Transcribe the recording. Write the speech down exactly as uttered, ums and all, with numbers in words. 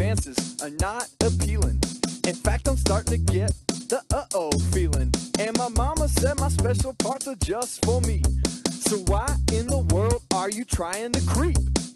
advances are not appealing. In fact, I'm starting to get the uh-oh feeling. And my mama said my special parts are just for me. So why in the world are you trying to creep?